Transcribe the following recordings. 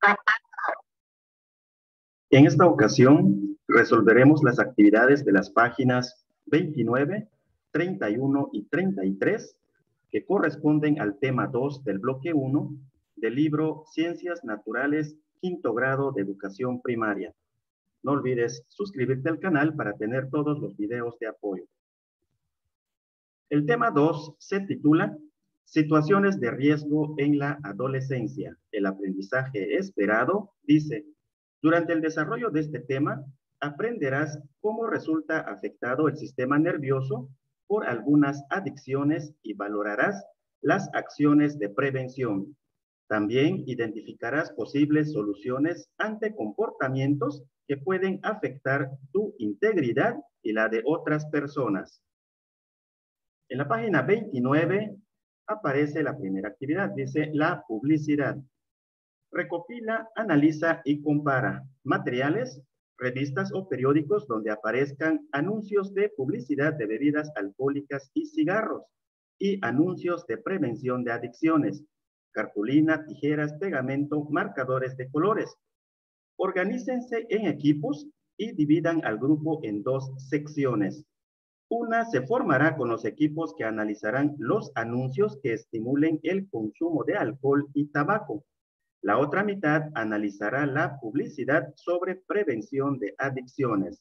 En esta ocasión, resolveremos las actividades de las páginas 29, 31 y 33, que corresponden al tema 2 del bloque 1 del libro Ciencias Naturales, quinto grado de educación primaria. No olvides suscribirte al canal para tener todos los videos de apoyo. El tema 2 se titula Situaciones de riesgo en la adolescencia. El aprendizaje esperado dice: durante el desarrollo de este tema, aprenderás cómo resulta afectado el sistema nervioso por algunas adicciones y valorarás las acciones de prevención. También identificarás posibles soluciones ante comportamientos que pueden afectar tu integridad y la de otras personas. En la página 29 aparece la primera actividad, dice la publicidad. Recopila, analiza y compara materiales, revistas o periódicos donde aparezcan anuncios de publicidad de bebidas alcohólicas y cigarros y anuncios de prevención de adicciones, cartulina, tijeras, pegamento, marcadores de colores. Organícense en equipos y dividan al grupo en dos secciones. Una se formará con los equipos que analizarán los anuncios que estimulen el consumo de alcohol y tabaco. La otra mitad analizará la publicidad sobre prevención de adicciones.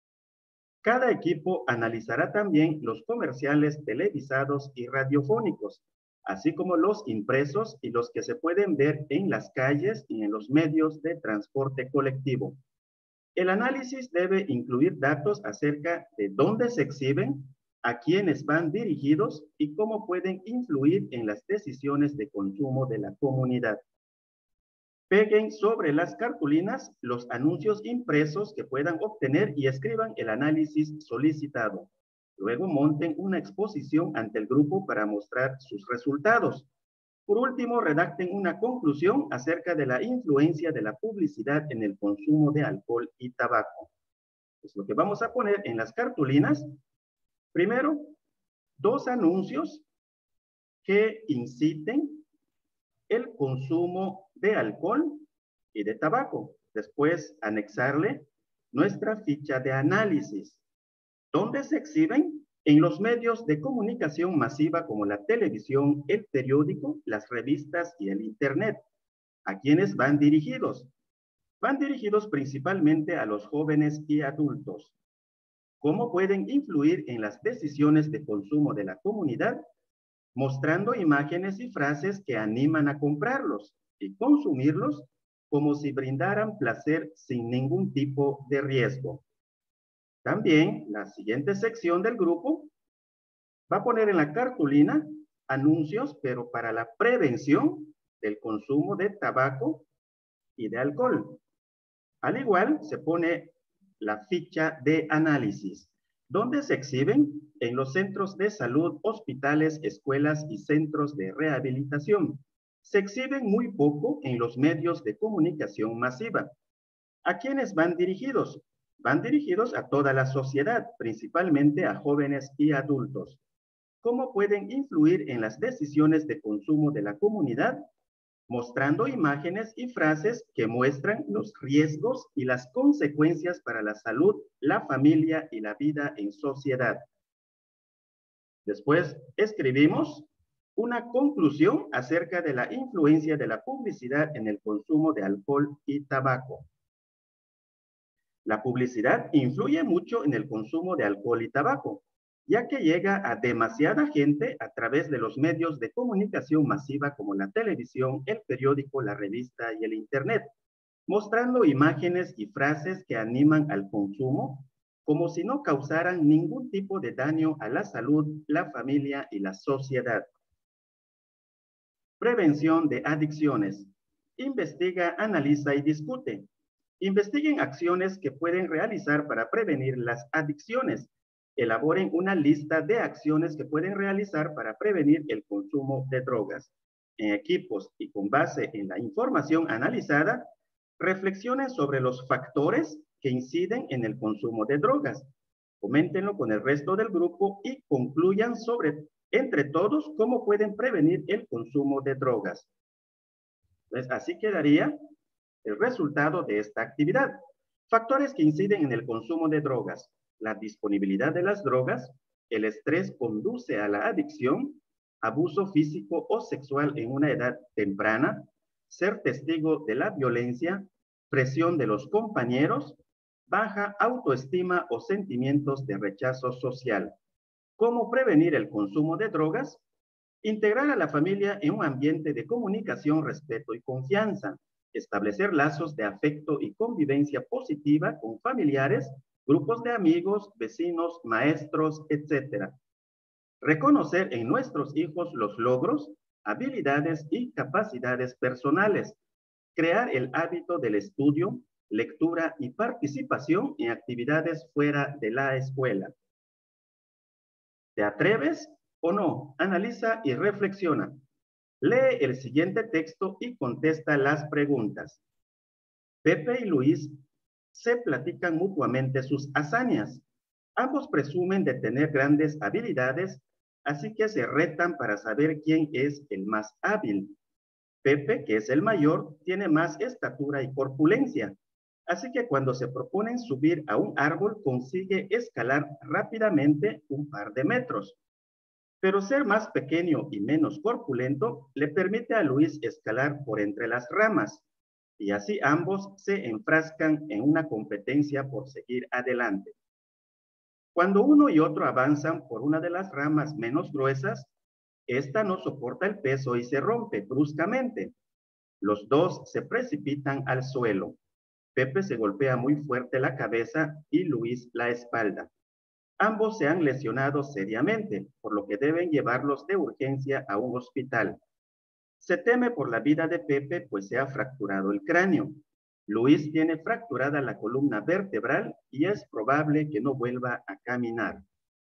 Cada equipo analizará también los comerciales televisados y radiofónicos, así como los impresos y los que se pueden ver en las calles y en los medios de transporte colectivo. El análisis debe incluir datos acerca de dónde se exhiben, a quiénes van dirigidos y cómo pueden influir en las decisiones de consumo de la comunidad. Peguen sobre las cartulinas los anuncios impresos que puedan obtener y escriban el análisis solicitado. Luego monten una exposición ante el grupo para mostrar sus resultados. Por último, redacten una conclusión acerca de la influencia de la publicidad en el consumo de alcohol y tabaco. Pues lo que vamos a poner en las cartulinas, primero, dos anuncios que inciten el consumo de alcohol y de tabaco. Después, anexarle nuestra ficha de análisis, donde se exhiben en los medios de comunicación masiva como la televisión, el periódico, las revistas y el internet. ¿A quiénes van dirigidos? Van dirigidos principalmente a los jóvenes y adultos. ¿Cómo pueden influir en las decisiones de consumo de la comunidad? Mostrando imágenes y frases que animan a comprarlos y consumirlos como si brindaran placer sin ningún tipo de riesgo. También la siguiente sección del grupo va a poner en la cartulina anuncios, pero para la prevención del consumo de tabaco y de alcohol. Al igual, se pone la ficha de análisis, donde se exhiben en los centros de salud, hospitales, escuelas y centros de rehabilitación. Se exhiben muy poco en los medios de comunicación masiva. ¿A quiénes van dirigidos? Van dirigidos a toda la sociedad, principalmente a jóvenes y adultos. ¿Cómo pueden influir en las decisiones de consumo de la comunidad? Mostrando imágenes y frases que muestran los riesgos y las consecuencias para la salud, la familia y la vida en sociedad. Después escribimos una conclusión acerca de la influencia de la publicidad en el consumo de alcohol y tabaco. La publicidad influye mucho en el consumo de alcohol y tabaco, ya que llega a demasiada gente a través de los medios de comunicación masiva como la televisión, el periódico, la revista y el internet, mostrando imágenes y frases que animan al consumo, como si no causaran ningún tipo de daño a la salud, la familia y la sociedad. Prevención de adicciones. Investiga, analiza y discute. Investiguen acciones que pueden realizar para prevenir las adicciones. Elaboren una lista de acciones que pueden realizar para prevenir el consumo de drogas. En equipos y con base en la información analizada, reflexionen sobre los factores que inciden en el consumo de drogas. Coméntenlo con el resto del grupo y concluyan entre todos cómo pueden prevenir el consumo de drogas. Entonces, así quedaría el resultado de esta actividad. Factores que inciden en el consumo de drogas: la disponibilidad de las drogas, el estrés conduce a la adicción, abuso físico o sexual en una edad temprana, ser testigo de la violencia, presión de los compañeros, baja autoestima o sentimientos de rechazo social. ¿Cómo prevenir el consumo de drogas? Integrar a la familia en un ambiente de comunicación, respeto y confianza. Establecer lazos de afecto y convivencia positiva con familiares, grupos de amigos, vecinos, maestros, etc. Reconocer en nuestros hijos los logros, habilidades y capacidades personales. Crear el hábito del estudio, lectura y participación en actividades fuera de la escuela. ¿Te atreves o no? Analiza y reflexiona. Lee el siguiente texto y contesta las preguntas. Pepe y Luis se platican mutuamente sus hazañas. Ambos presumen de tener grandes habilidades, así que se retan para saber quién es el más hábil. Pepe, que es el mayor, tiene más estatura y corpulencia, así que cuando se proponen subir a un árbol consigue escalar rápidamente un par de metros. Pero ser más pequeño y menos corpulento le permite a Luis escalar por entre las ramas, y así ambos se enfrascan en una competencia por seguir adelante. Cuando uno y otro avanzan por una de las ramas menos gruesas, esta no soporta el peso y se rompe bruscamente. Los dos se precipitan al suelo. Pepe se golpea muy fuerte la cabeza y Luis la espalda. Ambos se han lesionado seriamente, por lo que deben llevarlos de urgencia a un hospital. Se teme por la vida de Pepe, pues se ha fracturado el cráneo. Luis tiene fracturada la columna vertebral y es probable que no vuelva a caminar.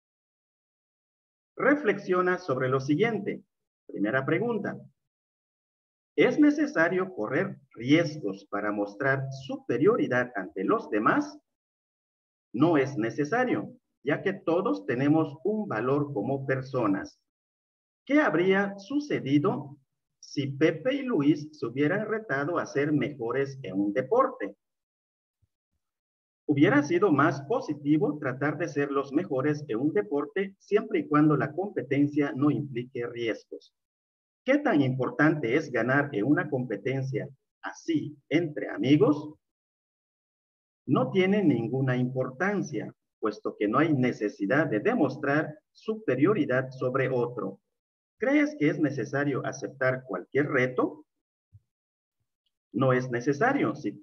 Reflexiona sobre lo siguiente. Primera pregunta. ¿Es necesario correr riesgos para mostrar superioridad ante los demás? No es necesario, ya que todos tenemos un valor como personas. ¿Qué habría sucedido si Pepe y Luis se hubieran retado a ser mejores en un deporte? Hubiera sido más positivo tratar de ser los mejores en un deporte siempre y cuando la competencia no implique riesgos. ¿Qué tan importante es ganar en una competencia así entre amigos? No tiene ninguna importancia, puesto que no hay necesidad de demostrar superioridad sobre otro. ¿Crees que es necesario aceptar cualquier reto? No es necesario si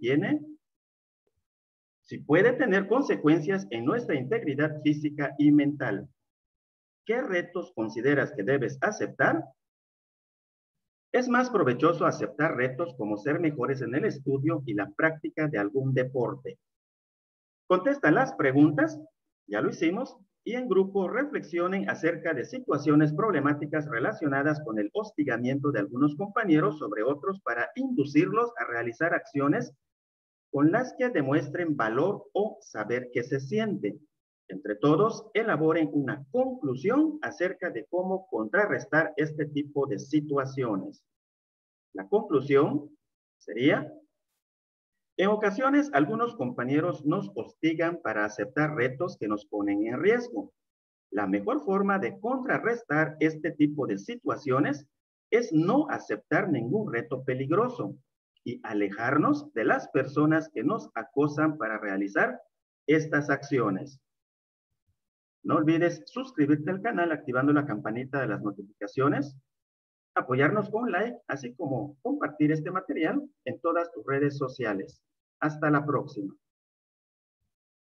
puede tener consecuencias en nuestra integridad física y mental. ¿Qué retos consideras que debes aceptar? Es más provechoso aceptar retos como ser mejores en el estudio y la práctica de algún deporte. Contesta las preguntas, ya lo hicimos, y en grupo reflexionen acerca de situaciones problemáticas relacionadas con el hostigamiento de algunos compañeros sobre otros para inducirlos a realizar acciones con las que demuestren valor o saber qué se siente. Entre todos, elaboren una conclusión acerca de cómo contrarrestar este tipo de situaciones. La conclusión sería: en ocasiones, algunos compañeros nos hostigan para aceptar retos que nos ponen en riesgo. La mejor forma de contrarrestar este tipo de situaciones es no aceptar ningún reto peligroso y alejarnos de las personas que nos acosan para realizar estas acciones. No olvides suscribirte al canal activando la campanita de las notificaciones, apoyarnos con un like, así como compartir este material en todas tus redes sociales. Hasta la próxima.